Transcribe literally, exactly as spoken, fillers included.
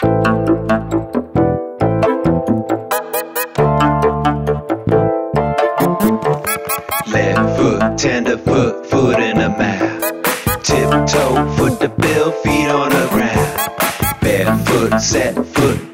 Left foot, tenderfoot, foot in the mouth. Tiptoe, foot to bill, feet on the ground. Barefoot, set foot,